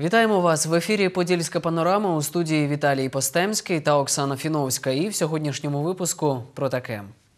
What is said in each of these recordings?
Вітаємо вас! В ефірі «Подільська панорама», у студії Віталій Постемський та Оксана Фіновська. І в сьогоднішньому випуску про таке.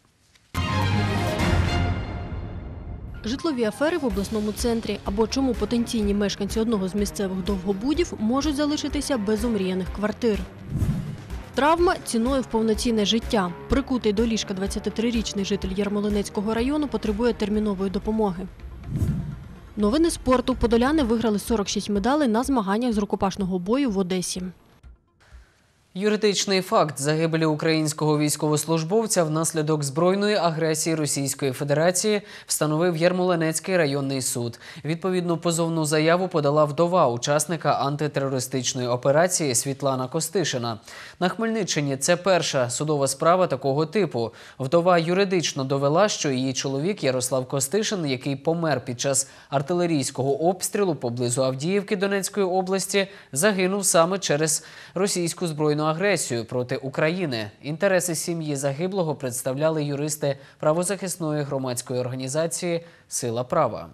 Житлові афери в обласному центрі. Або чому потенційні мешканці одного з місцевих довгобудів можуть залишитися без омріяних квартир. Травма ціною в повноцінне життя. Прикутий до ліжка 23-річний житель Ярмолинецького району потребує термінової допомоги. Новини спорту. Подоляни виграли 46 медалей на змаганнях з рукопашного бою в Одесі. Юридичний факт загибелі українського військовослужбовця внаслідок збройної агресії Російської Федерації встановив Ярмолинецький районний суд. Відповідну позовну заяву подала вдова учасника антитерористичної операції Світлана Костишина. На Хмельниччині це перша судова справа такого типу. Вдова юридично довела, що її чоловік Ярослав Костишин, який помер під час артилерійського обстрілу поблизу Авдіївки Донецької області, загинув саме через російську збройну агресію проти України. Інтереси сім'ї загиблого представляли юристи правозахисної громадської організації «Сила права».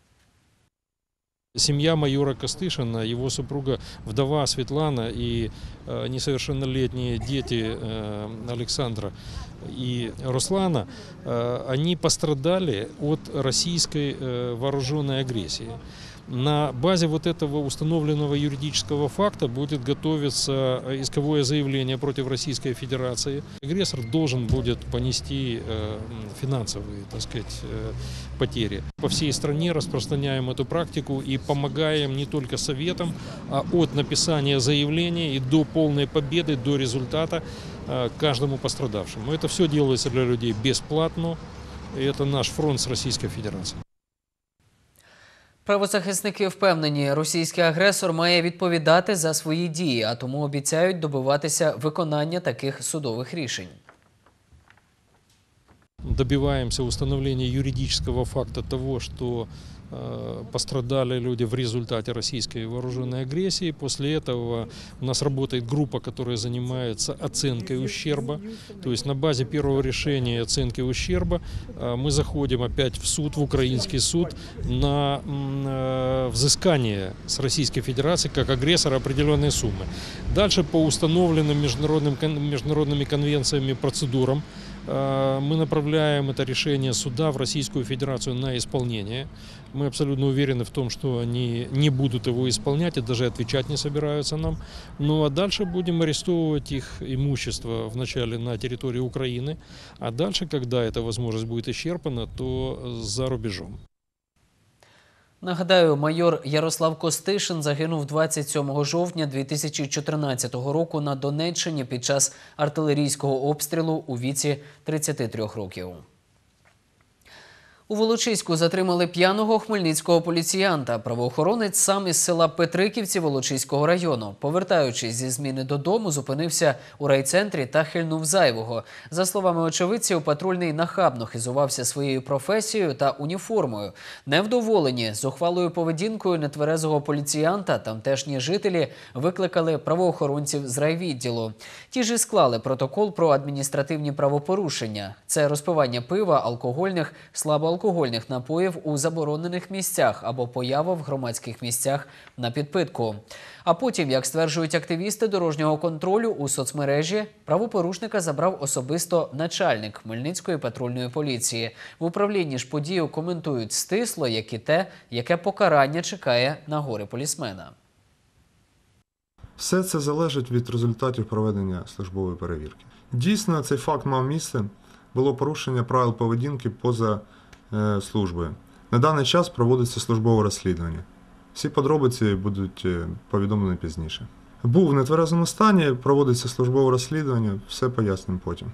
Семья майора Костышина, его супруга, вдова Светлана и несовершеннолетние дети Александра и Руслана, они пострадали от российской вооруженной агрессии. На базе вот этого установленного юридического факта будет готовиться исковое заявление против Российской Федерации. Агрессор должен будет понести финансовые, так сказать, потери. По всей стране распространяем эту практику и помогаем не только советам, а от написания заявления и до полной победы, до результата каждому пострадавшему. Это все делается для людей бесплатно. И это наш фронт с Российской Федерацией. Правозахисники впевнені, російський агресор має відповідати за свої дії, а тому обіцяють добиватися виконання таких судових рішень. Добиваемся установления юридического факта того, что пострадали люди в результате российской вооруженной агрессии. После этого у нас работает группа, которая занимается оценкой ущерба. То есть на базе первого решения оценки ущерба мы заходим опять в суд, в украинский суд, на взыскание с Российской Федерации как агрессора определенной суммы. Дальше по установленным международными конвенциями процедурам мы направляем это решение суда в Российскую Федерацию на исполнение. Мы абсолютно уверены в том, что они не будут его исполнять и даже отвечать не собираются нам. Ну а дальше будем арестовывать их имущество вначале на территории Украины, а дальше, когда эта возможность будет исчерпана, то за рубежом. Нагадаю, майор Ярослав Костишин загинув 27 жовтня 2014 року на Донеччині під час артилерійського обстрілу у віці 33 років. У Волочиську затримали п'яного хмельницького поліціянта. Правоохоронець сам із села Петриківці Волочиського району. Повертаючись зі зміни додому, зупинився у райцентрі та хильнув зайвого. За словами очевидців, патрульний нахабно хизувався своєю професією та уніформою. Невдоволені зухвалою поведінкою нетверезого поліціянта, тамтешні жителі викликали правоохоронців з райвідділу. Ті ж і склали протокол про адміністративні правопорушення. Це розпивання пива, алкогольних, слабоалкогольних напоїв у заборонених місцях або поява в громадських місцях на підпитку. А потім, як стверджують активісти дорожнього контролю у соцмережі, правопорушника забрав особисто начальник Хмельницької патрульної поліції. В управлінні ж подію коментують стисло, як і те, яке покарання чекає на горе-полісмена. Все це залежить від результатів проведення службової перевірки. Дійсно, цей факт мав місце. Було порушення правил поведінки поза службою. На даний час проводиться службове розслідування. Всі подробиці будуть повідомлені пізніше. Був в нетверезому стані, проводиться службове розслідування, все пояснимо потім.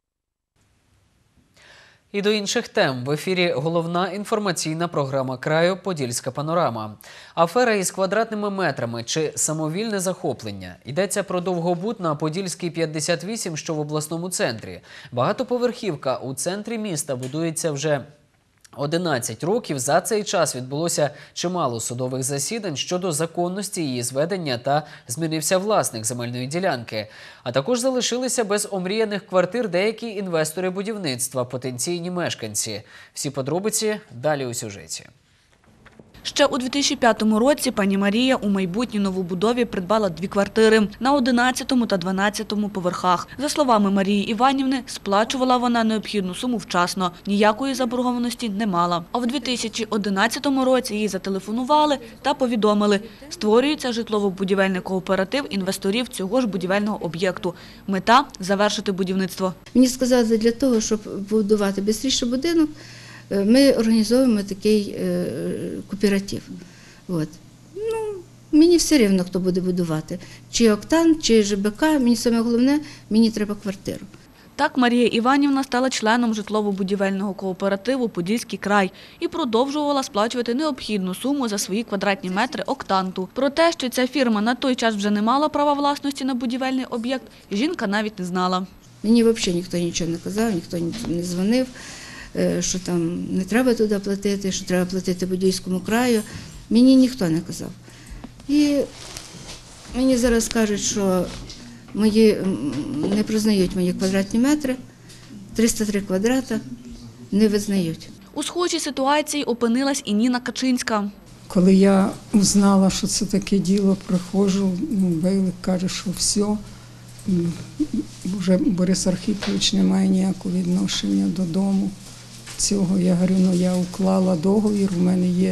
І до інших тем. В ефірі головна інформаційна програма краю «Подільська панорама». Афера із квадратними метрами чи самовільне захоплення. Йдеться про довгобуд на Подільській 58, що в обласному центрі. Багатоповерхівка у центрі міста будується вже 11 років. За цей час відбулося чимало судових засідань щодо законності її зведення та змінився власник земельної ділянки. А також залишилися без омріяних квартир деякі інвестори будівництва, потенційні мешканці. Всі подробиці далі у сюжеті. Ще у 2005 році пані Марія у майбутній новобудові придбала 2 квартири на 11 та 12 поверхах. За словами Марії Іванівни, сплачувала вона необхідну суму вчасно, ніякої заборгованості не мала. А в 2011 році їй зателефонували та повідомили, створюється житлово-будівельний кооператив інвесторів цього ж будівельного об'єкту. Мета – завершити будівництво. Мені сказали, для того, щоб будувати швидше будинок, ми організовуємо такий кооператив. От. Мені все рівно, хто буде будувати. Чи Октан, чи ЖБК, мені саме головне, мені треба квартиру. Так Марія Іванівна стала членом житлово-будівельного кооперативу «Подільський край» і продовжувала сплачувати необхідну суму за свої квадратні метри октанту. Про те, що ця фірма на той час вже не мала права власності на будівельний об'єкт, жінка навіть не знала. Мені взагалі ніхто нічого не казав, ніхто не дзвонив, що там не треба туди платити, що треба платити Подільському краю. Мені ніхто не казав. І мені зараз кажуть, що не признають мої квадратні метри, 303 квадрата не визнають. У схожій ситуації опинилась і Ніна Качинська. Коли я узнала, що це таке діло, приходжу, Бейлик каже, що все, вже Борис Архипович не має ніякого відношення додому цього. Я говорю, я уклала договір, у мене є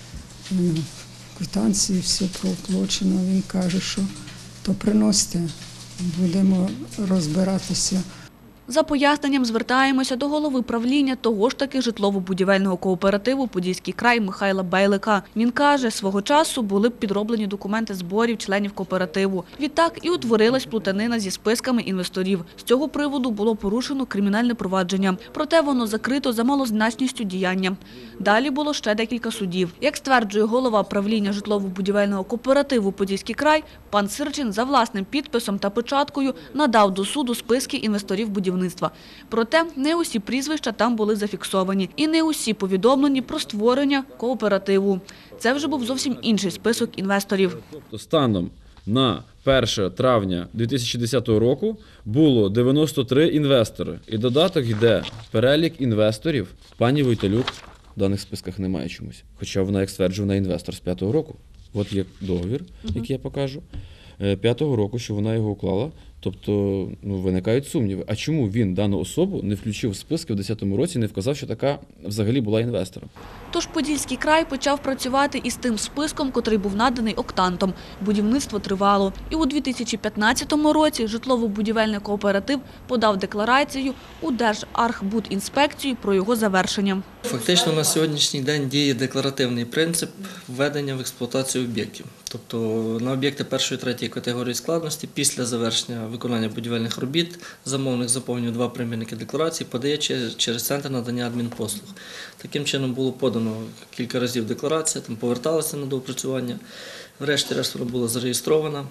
квитанції, все проплачено. Він каже, що то приносите, будемо розбиратися. За поясненням звертаємося до голови правління того ж таки житлово-будівельного кооперативу «Подільський край» Михайла Бейлика. Він каже, свого часу були підроблені документи зборів членів кооперативу. Відтак і утворилась плутанина зі списками інвесторів. З цього приводу було порушено кримінальне провадження. Проте воно закрито за малозначністю діяння. Далі було ще декілька судів. Як стверджує голова правління житлово-будівельного кооперативу «Подільський край», пан Сирчин за власним підписом та печаткою надав до суду списки інвесторів будівництва. Проте не усі прізвища там були зафіксовані і не усі повідомлені про створення кооперативу. Це вже був зовсім інший список інвесторів. Станом на 1 травня 2010 року було 93 інвестори. І додаток йде перелік інвесторів. Пані Войталюк в даних списках немає чомусь. Хоча вона, як стверджує, вона інвестор з 5-го року. От є договір, який я покажу. 5-го року, що вона його уклала. Тобто виникають сумніви. А чому він дану особу не включив в списки в 2010 році і не вказав, що така взагалі була інвестором? Тож Подільський край почав працювати із тим списком, котрий був наданий октантом. Будівництво тривало. І у 2015 році житлово-будівельний кооператив подав декларацію у Держархбудінспекцію про його завершення. Фактично на сьогоднішній день діє декларативний принцип введення в експлуатацію об'єктів. Тобто на об'єкти 1-3 категорії складності після завершення виконання будівельних робіт замовник заповнює 2 примірники декларації, подає через центр надання адмінпослуг. Таким чином було подано кілька разів декларація, там поверталася на доопрацювання, врешті-решт вона була зареєстрована,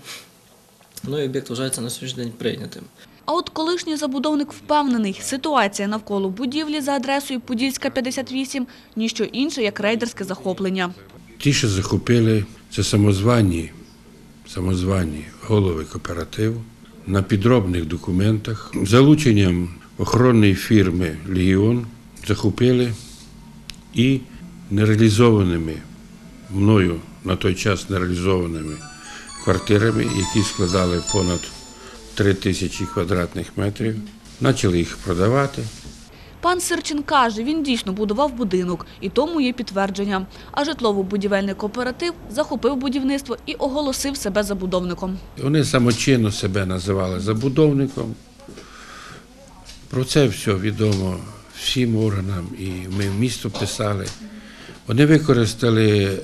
і об'єкт вважається на сьогоднішній день прийнятим. А от колишній забудовник впевнений, ситуація навколо будівлі за адресою Подільська, 58 – ніщо інше, як рейдерське захоплення. Ті, що захопили, це самозвані голови кооперативу на підробних документах. Залученням охоронної фірми «Легіон» захопили і нереалізованими, мною на той час нереалізованими квартирами, які складали понад 3000 квадратних метрів, почали їх продавати. Пан Сирчин каже, він дійсно будував будинок, і тому є підтвердження. А житлово-будівельний кооператив захопив будівництво і оголосив себе забудовником. Вони самочинно себе називали забудовником. Про це все відомо всім органам, і ми в місто писали. Вони використали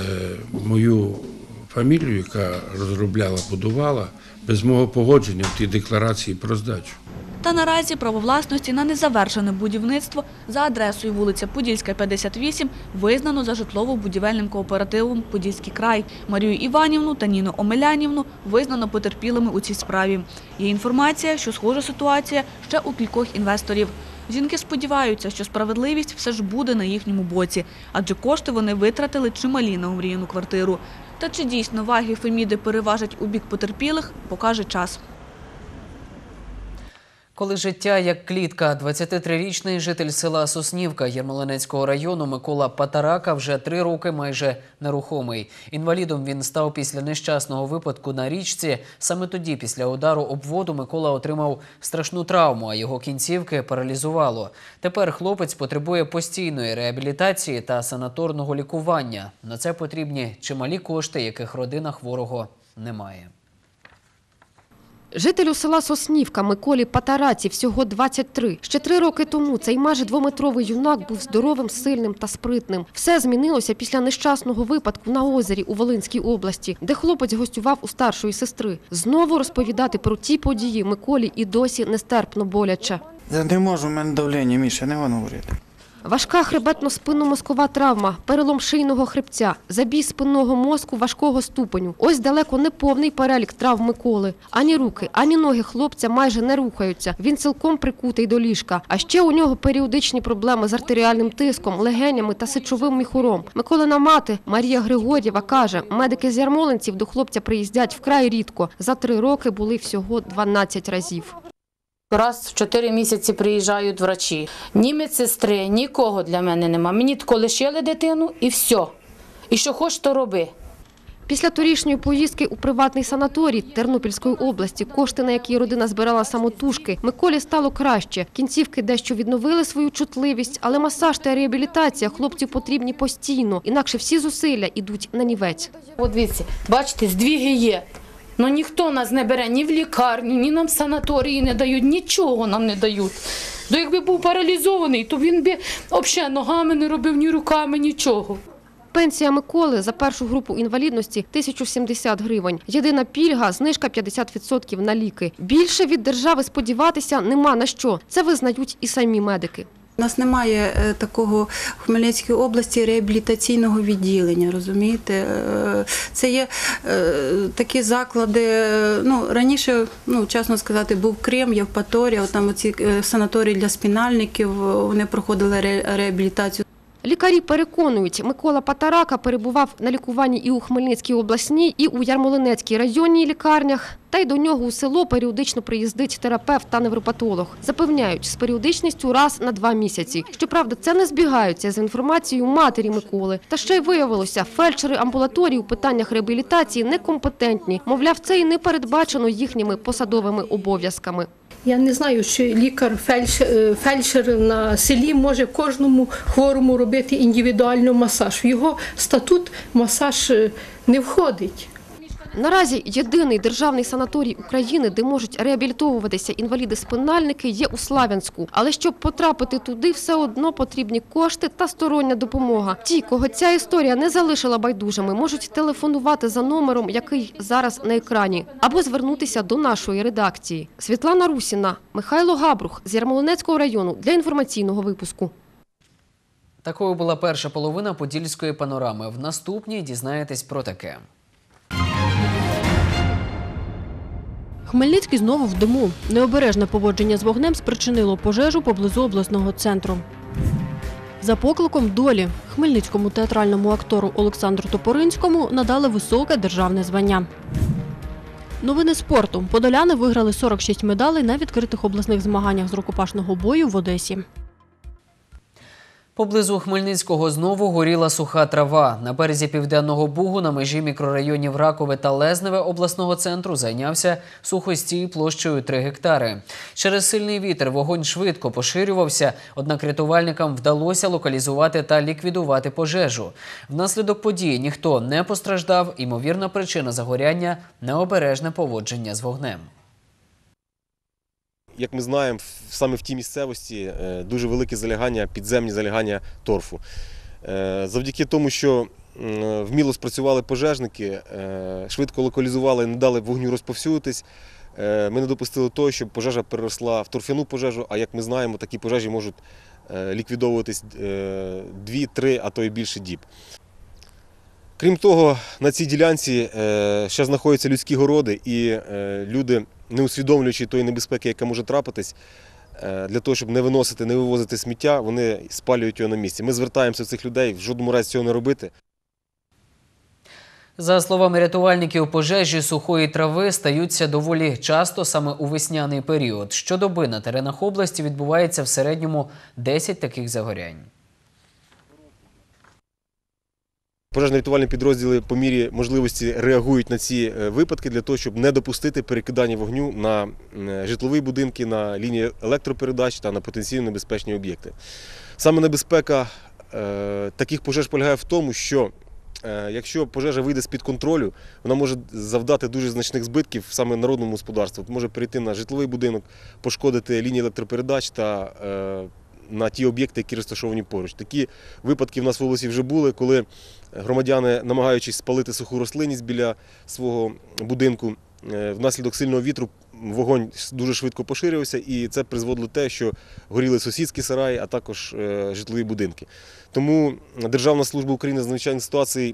мою фамілію, яка розробляла, будувала, без мого погодження в тій декларації про здачу. Та наразі право власності на незавершене будівництво за адресою вулиця Подільська, 58 визнано за житлово-будівельним кооперативом «Подільський край». Марію Іванівну та Ніну Омелянівну визнано потерпілими у цій справі. Є інформація, що схожа ситуація ще у кількох інвесторів. Жінки сподіваються, що справедливість все ж буде на їхньому боці, адже кошти вони витратили чималі на омріяну квартиру. Та чи дійсно ваги Феміди переважать у бік потерпілих, покаже час. Коли життя як клітка, 23-річний житель села Соснівка Ярмолинецького району Микола Патарака вже 3 роки майже нерухомий. Інвалідом він став після нещасного випадку на річці. Саме тоді, після удару об воду, Микола отримав страшну травму, а його кінцівки паралізувало. Тепер хлопець потребує постійної реабілітації та санаторного лікування. На це потрібні чималі кошти, яких родина хворого не має. Жителю села Соснівка Миколі Патараці всього 23. Ще 3 роки тому цей майже 2-метровий юнак був здоровим, сильним та спритним. Все змінилося після нещасного випадку на озері у Волинській області, де хлопець гостював у старшої сестри. Знову розповідати про ті події Миколі і досі нестерпно боляче. Я не можу, в мене давлення, Міша, не можу говорити. Важка хребетно-спинномозкова травма, перелом шийного хребця, забій спинного мозку важкого ступеню. Ось далеко не повний перелік травм Миколи. Ані руки, ані ноги хлопця майже не рухаються. Він цілком прикутий до ліжка. А ще у нього періодичні проблеми з артеріальним тиском, легенями та сечовим міхуром. Миколина мати Марія Григор'єва каже, медики з Ярмолинців до хлопця приїздять вкрай рідко. За 3 роки були всього 12 разів. Раз в 4 місяці приїжджають врачі. Ні медсестри, нікого для мене нема. Мені тільки лишили дитину і все. І що хочеш, то роби. Після торішньої поїздки у приватний санаторій Тернопільської області, кошти на які родина збирала самотужки, Миколі стало краще. Кінцівки дещо відновили свою чутливість, але масаж та реабілітація хлопцю потрібні постійно, інакше всі зусилля йдуть нанівець. От дивіться, бачите, здвіги є. Ну ніхто нас не бере ні в лікарню, ні нам в санаторії не дають, нічого нам не дають. То якби був паралізований, то він би взагалі ногами не робив, ні руками, нічого. Пенсія Миколи за першу групу інвалідності – 1070 гривень. Єдина пільга – знижка 50% на ліки. Більше від держави сподіватися нема на що. Це визнають і самі медики. У нас немає такого в Хмельницькій області реабілітаційного відділення, розумієте? Це є такі заклади, раніше, чесно сказати, був Крим, Євпаторія, там оці санаторії для спінальників, вони проходили реабілітацію. Лікарі переконують, Микола Патарака перебував на лікуванні і у Хмельницькій обласній, і у Ярмолинецькій районній лікарнях. Та й до нього у село періодично приїздить терапевт та невропатолог. Запевняють, з періодичністю раз на 2 місяці. Щоправда, це не збігається з інформацією матері Миколи. Та ще й виявилося, фельдшери амбулаторії у питаннях реабілітації некомпетентні. Мовляв, це і не передбачено їхніми посадовими обов'язками. Я не знаю, що фельдшер на селі може кожному хворому робити індивідуальний масаж. В його статут масаж не входить. Наразі єдиний державний санаторій України, де можуть реабілітовуватися інваліди-спинальники, є у Славянську. Але щоб потрапити туди, все одно потрібні кошти та стороння допомога. Ті, кого ця історія не залишила байдужими, можуть телефонувати за номером, який зараз на екрані, або звернутися до нашої редакції. Світлана Русіна, Михайло Габрух з Ярмолинецького району для інформаційного випуску. Такою була перша половина Подільської панорами. В наступній дізнаєтесь про таке. Хмельницький знову в диму. Необережне поводження з вогнем спричинило пожежу поблизу обласного центру. За покликом долі хмельницькому театральному актору Олександру Топоринському надали високе державне звання. Новини спорту. Подоляни виграли 46 медалей на відкритих обласних змаганнях з рукопашного бою в Одесі. Поблизу Хмельницького знову горіла суха трава. На березі Південного Бугу на межі мікрорайонів Ракове та Лезневе обласного центру зайнявся сухостій площею 3 гектари. Через сильний вітер вогонь швидко поширювався, однак рятувальникам вдалося локалізувати та ліквідувати пожежу. Внаслідок події ніхто не постраждав, ймовірна причина загоряння – необережне поводження з вогнем. Як ми знаємо, саме в тій місцевості дуже велике залягання, підземні залягання торфу. Завдяки тому, що вміло спрацювали пожежники, швидко локалізували, не дали вогню розповсюдитись, ми не допустили того, щоб пожежа переросла в торфяну пожежу, а як ми знаємо, такі пожежі можуть ліквідовуватись 2, 3, а то й більше діб. Крім того, на цій ділянці ще знаходяться людські городи, і люди, не усвідомлюючи тої небезпеки, яка може трапитись, для того, щоб не виносити, не вивозити сміття, вони спалюють його на місці. Ми звертаємося до цих людей, в жодному разі цього не робити. За словами рятувальників, пожежі сухої трави стаються доволі часто саме у весняний період. Щодоби на теренах області відбувається в середньому 10 таких загорянь. Пожежно-рятувальні підрозділи по мірі можливості реагують на ці випадки для того, щоб не допустити перекидання вогню на житлові будинки, на лінії електропередач та на потенційно небезпечні об'єкти. Саме небезпека таких пожеж полягає в тому, що якщо пожежа вийде з-під контролю, вона може завдати дуже значних збитків саме народному господарству. Може перейти на житловий будинок, пошкодити лінії електропередач та на ті об'єкти, які розташовані поруч. Такі випадки в нас в області вже були, коли громадяни, намагаючись спалити суху рослинність біля свого будинку, внаслідок сильного вітру вогонь дуже швидко поширився, і це призводило до те, що горіли сусідські сараї, а також житлові будинки. Тому Державна служба України з надзвичайних ситуацій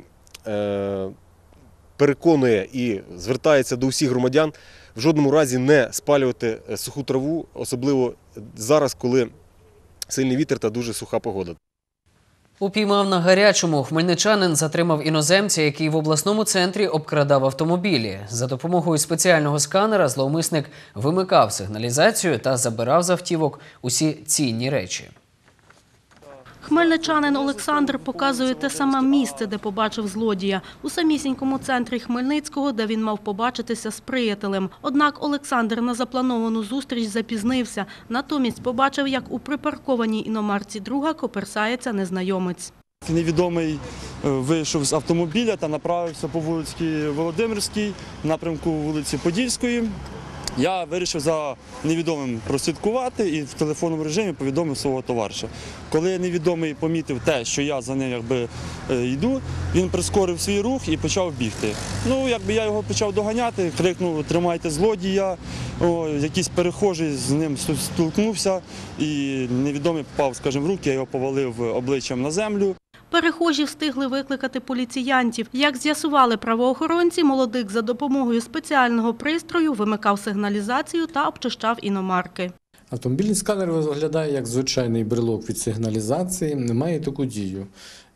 переконує і звертається до усіх громадян в жодному разі не спалювати суху траву, особливо зараз, коли сильний вітер та дуже суха погода. Упіймав на гарячому. Хмельничанин затримав іноземця, який в обласному центрі обкрадав автомобілі. За допомогою спеціального сканера зловмисник вимикав сигналізацію та забирав з автівок усі цінні речі. Хмельничанин Олександр показує те саме місце, де побачив злодія. У самісінькому центрі Хмельницького, де він мав побачитися з приятелем. Однак Олександр на заплановану зустріч запізнився. Натомість побачив, як у припаркованій іномарці друга коперсається незнайомець. Невідомий вийшов з автомобіля та направився по вулиці Володимирській, в напрямку вулиці Подільської. Я вирішив за невідомим прослідкувати і в телефонному режимі повідомив свого товариша. Коли невідомий помітив те, що я за ним йду, він прискорив свій рух і почав бігти. Я його почав доганяти, крикнув «Тримайте злодія!», якийсь перехожий з ним столкнувся і невідомий попав, в руки, я його повалив обличчям на землю. Перехожі встигли викликати поліціянтів. Як з'ясували правоохоронці, молодик за допомогою спеціального пристрою вимикав сигналізацію та обчищав іномарки. Автомобільний сканер виглядає як звичайний брелок від сигналізації, не має таку дію.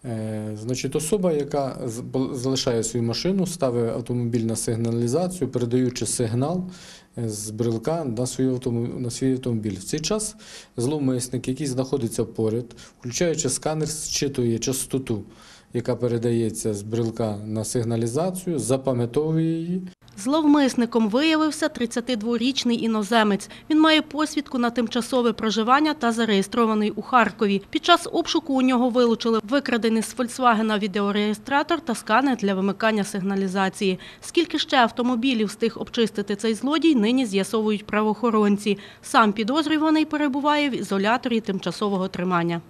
Особа, яка залишає свою машину, ставить автомобіль на сигналізацію, передаючи сигнал з брелка на свій автомобіль. В цей час зловмисник, який знаходиться поряд, включаючи сканер, зчитує частоту, яка передається з брелка на сигналізацію, запам'ятовує її. Зловмисником виявився 32-річний іноземець. Він має посвідку на тимчасове проживання та зареєстрований у Харкові. Під час обшуку у нього вилучили викрадений з «Фольксвагена» відеореєстратор та сканер для вимикання сигналізації. Скільки ще автомобілів встиг обчистити цей злодій, нині з'ясовують правоохоронці. Сам підозрюваний перебуває в ізоляторі тимчасового тримання.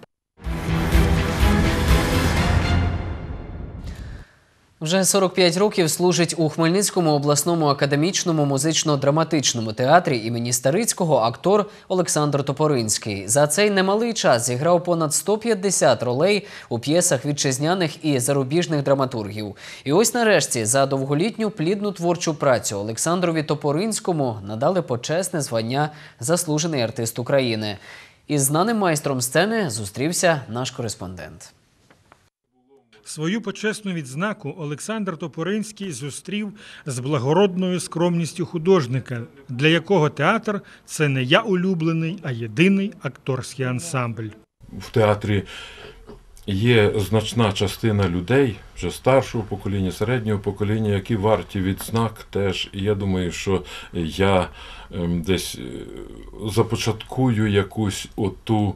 Вже 45 років служить у Хмельницькому обласному академічному музично-драматичному театрі імені Старицького актор Олександр Топоринський. За цей немалий час зіграв понад 150 ролей у п'єсах вітчизняних і зарубіжних драматургів. І ось нарешті за довголітню плідну творчу працю Олександрові Топоринському надали почесне звання «Заслужений артист України». Із знаним майстром сцени зустрівся наш кореспондент. Свою почесну відзнаку Олександр Топоринський зустрів з благородною скромністю художника, для якого театр – це не я улюблений, а єдиний акторський ансамбль. В театрі є значна частина людей, вже старшого покоління, середнього покоління, які варті відзнак теж. І я думаю, що я десь започаткую якусь оту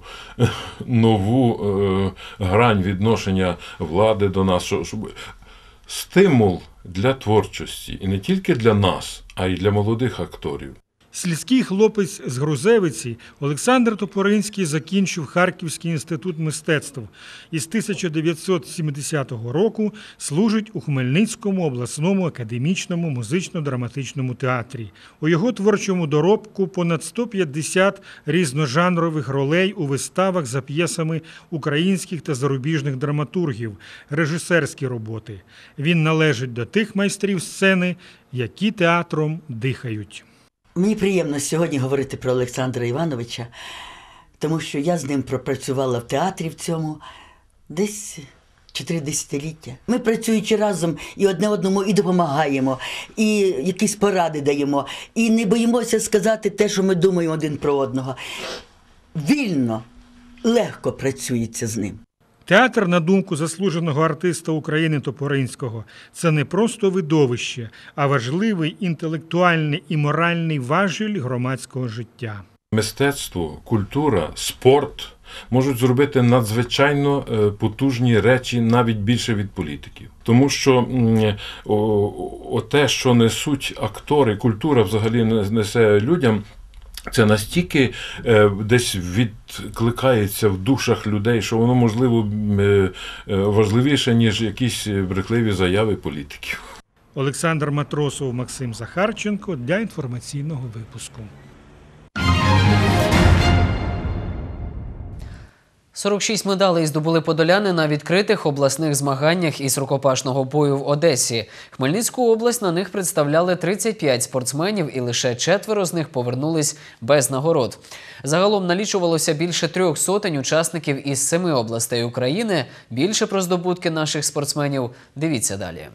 нову грань відношення влади до нас, щоб стимул для творчості. І не тільки для нас, а й для молодих акторів. Сільський хлопець з Грузевиці Олександр Топоринський закінчив Харківський інститут мистецтв і з 1970 року служить у Хмельницькому обласному академічному музично-драматичному театрі. У його творчому доробку понад 150 різножанрових ролей у виставах за п'єсами українських та зарубіжних драматургів, режисерські роботи. Він належить до тих майстрів сцени, які театром дихають. Мені приємно сьогодні говорити про Олександра Івановича, тому що я з ним пропрацювала в театрі в цьому десь 4 десятиліття. Ми, працюючи разом, і одне одному і допомагаємо, і якісь поради даємо, і не боїмося сказати те, що ми думаємо один про одного. Вільно, легко працюється з ним. Театр, на думку заслуженого артиста України Топоринського, це не просто видовище, а важливий інтелектуальний і моральний важіль громадського життя. Мистецтво, культура, спорт можуть зробити надзвичайно потужні речі, навіть більше від політиків. Тому що те, що несуть актори, культура взагалі несе людям, це настільки десь відкликається в душах людей, що воно, можливо, важливіше, ніж якісь брехливі заяви політиків. Олександр Матросов, Максим Захарченко для інформаційного випуску. 46 медалей здобули подоляни на відкритих обласних змаганнях із рукопашного бою в Одесі. Хмельницьку область на них представляли 35 спортсменів, і лише 4 з них повернулись без нагород. Загалом налічувалося більше 300 учасників із 7 областей України. Більше про здобутки наших спортсменів дивіться далі.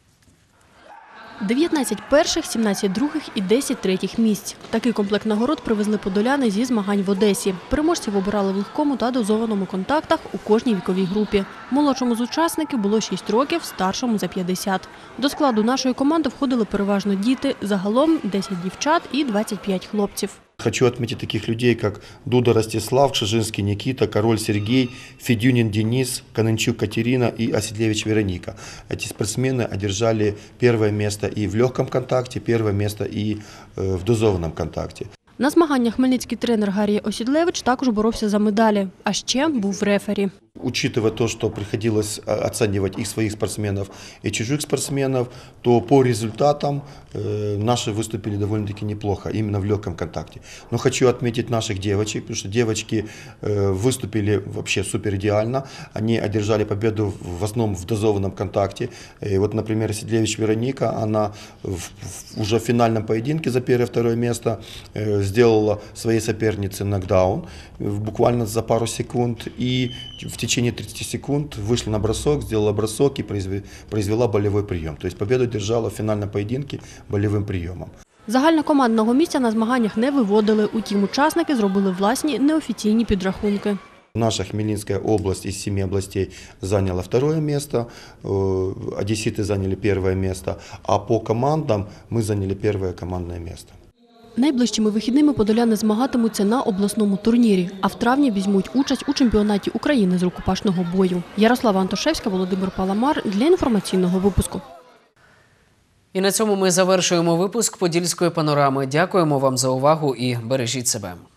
19 перших, 17 других і 10 третіх місць. Такий комплект нагород привезли подоляни зі змагань в Одесі. Переможців обирали в легкому та дозованому контактах у кожній віковій групі. Молодшому з учасників було 6 років, старшому – за 50. До складу нашої команди входили переважно діти, загалом 10 дівчат і 25 хлопців. Хочу отметить таких людей, как Дуда Ростислав, Кшижинский Никита, Король Сергей, Федюнин Денис, Каненчук Катерина и Оседлевич Вероника. Эти спортсмены одержали первое место и в легком контакте, первое место и в дозованном контакте. На змаганнях хмельницький тренер Гаррій Осідлевич також боровся за медалі, а ще був рефері. Учитывая то, что приходилось оценивать и своих спортсменов, и чужих спортсменов, то по результатам наши выступили довольно-таки неплохо, именно в легком контакте. Но хочу отметить наших девочек, потому что девочки выступили вообще супер идеально. Они одержали победу в основном в дозованном контакте. И вот, например, Седлевич Вероника, она уже в финальном поединке за первое-второе место сделала своей сопернице нокдаун буквально за пару секунд. И в течение 30 секунд вышла на бросок, сделала бросок и произвела болевой прием. То есть победу держала в финальном поединке болевым приемом. Загальнокомандного місця на змаганнях не виводили, утім учасники зробили власні неофіційні підрахунки. Наша Хмельницкая область из 7 областей заняла 2 место, одесситы заняли 1 место, а по командам мы заняли 1 командное место. Найближчими вихідними подоляни змагатимуться на обласному турнірі, а в травні візьмуть участь у чемпіонаті України з рукопашного бою. Ярослава Антошевська, Володимир Паламар для інформаційного випуску. І на цьому ми завершуємо випуск «Подільської панорами». Дякуємо вам за увагу і бережіть себе.